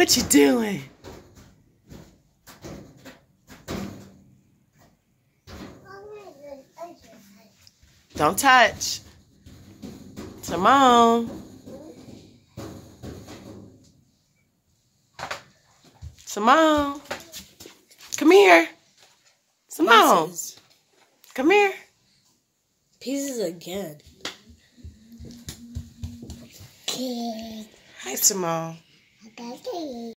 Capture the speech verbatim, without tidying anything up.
What you doing? Don't touch. Simone. Simone. Come here. Simone. Pieces. Come here. Pieces again. Hi, Simone.